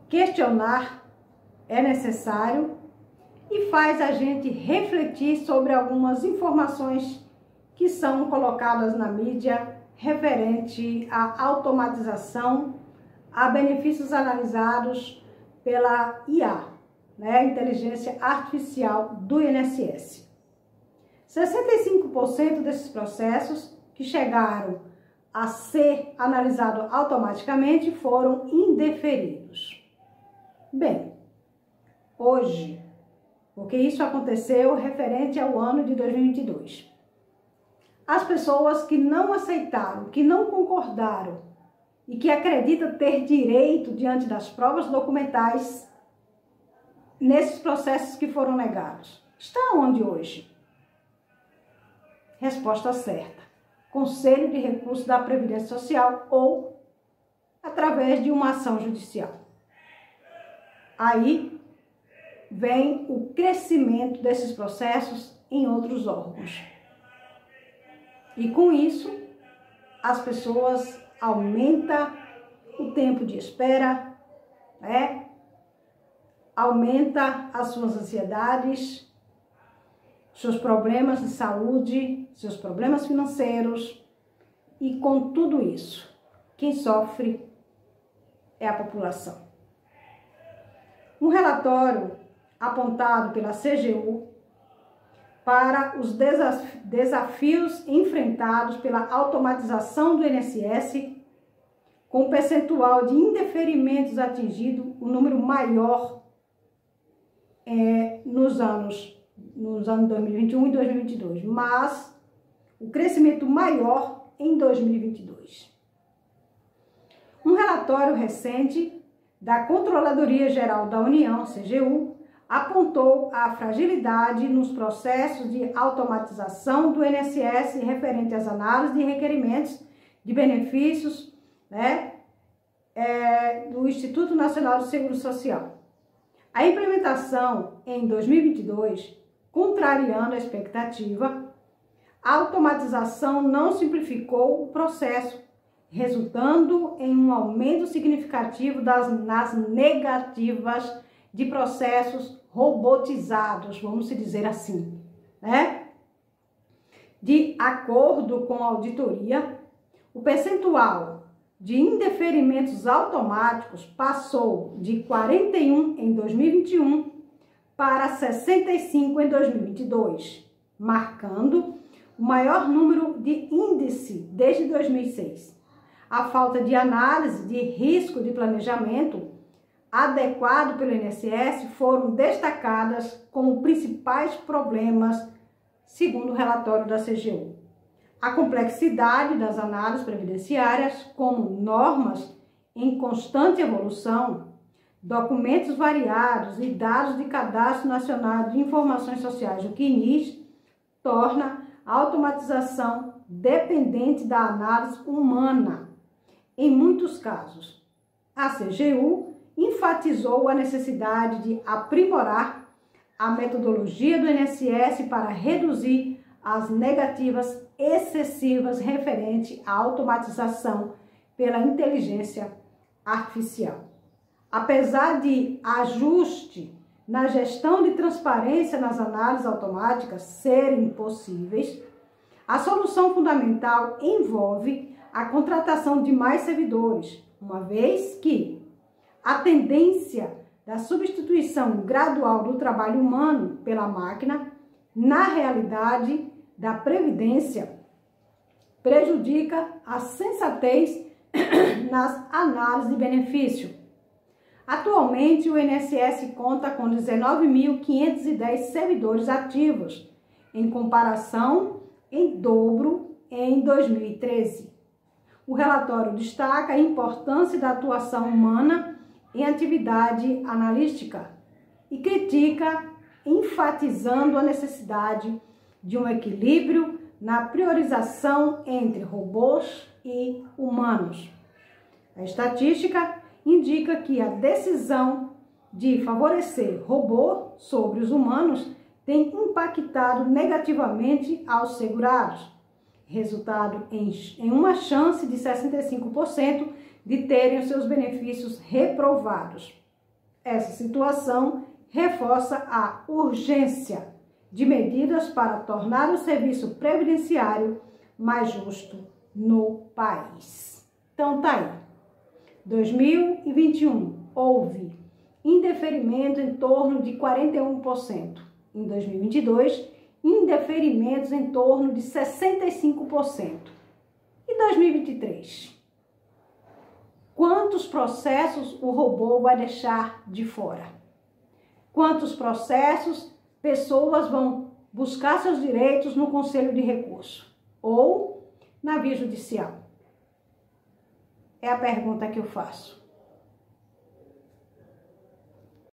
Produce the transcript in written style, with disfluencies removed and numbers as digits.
questionar é necessário e faz a gente refletir sobre algumas informações que são colocadas na mídia referente à automatização, a benefícios analisados pela IA, Inteligência Artificial do INSS. 65% desses processos que chegaram a ser analisados automaticamente foram indeferidos. Bem, hoje, porque isso aconteceu referente ao ano de 2022, as pessoas que não aceitaram, que não concordaram e que acreditam ter direito diante das provas documentais nesses processos que foram negados, está onde hoje? Resposta certa: Conselho de Recursos da Previdência Social ou através de uma ação judicial. Aí vem o crescimento desses processos em outros órgãos. E com isso, as pessoas aumentam o tempo de espera, aumenta as suas ansiedades, seus problemas de saúde, seus problemas financeiros, e com tudo isso, quem sofre é a população. Um relatório apontado pela CGU para os desafios enfrentados pela automatização do INSS, com o percentual de indeferimentos atingido, o número maior nos anos 2021 e 2022, mas o crescimento maior em 2022. Um relatório recente da Controladoria Geral da União, CGU, apontou a fragilidade nos processos de automatização do INSS referente às análises de requerimentos de benefícios do Instituto Nacional do Seguro Social. A implementação em 2022, contrariando a expectativa, a automatização não simplificou o processo, resultando em um aumento significativo nas negativas de processos robotizados, vamos dizer assim, De acordo com a auditoria, o percentual de indeferimentos automáticos passou de 41 em 2021 para 65 em 2022, marcando o maior número de índice desde 2006. A falta de análise de risco de planejamento adequado pelo INSS foram destacadas como principais problemas, segundo o relatório da CGU. A complexidade das análises previdenciárias, como normas em constante evolução, documentos variados e dados de Cadastro Nacional de Informações Sociais, o CNIS, torna a automatização dependente da análise humana. Em muitos casos, a CGU enfatizou a necessidade de aprimorar a metodologia do INSS para reduzir as negativas excessivas referente à automatização pela inteligência artificial. Apesar de ajuste na gestão de transparência nas análises automáticas serem possíveis, a solução fundamental envolve a contratação de mais servidores, uma vez que a tendência da substituição gradual do trabalho humano pela máquina, na realidade da Previdência, prejudica a sensatez nas análises de benefício. Atualmente, o INSS conta com 19.510 servidores ativos, em comparação em dobro em 2013. O relatório destaca a importância da atuação humana em atividade analítica e critica, enfatizando a necessidade de um equilíbrio na priorização entre robôs e humanos. A estatística indica que a decisão de favorecer robô sobre os humanos tem impactado negativamente aos segurados, resultado em uma chance de 65% de terem os seus benefícios reprovados. Essa situação reforça a urgência de medidas para tornar o serviço previdenciário mais justo no país. Então tá aí. 2021 houve indeferimento em torno de 41%. Em 2022, indeferimentos em torno de 65%. E 2023? Quantos processos o robô vai deixar de fora? Quantos processos pessoas vão buscar seus direitos no Conselho de Recurso ou na via judicial? É a pergunta que eu faço.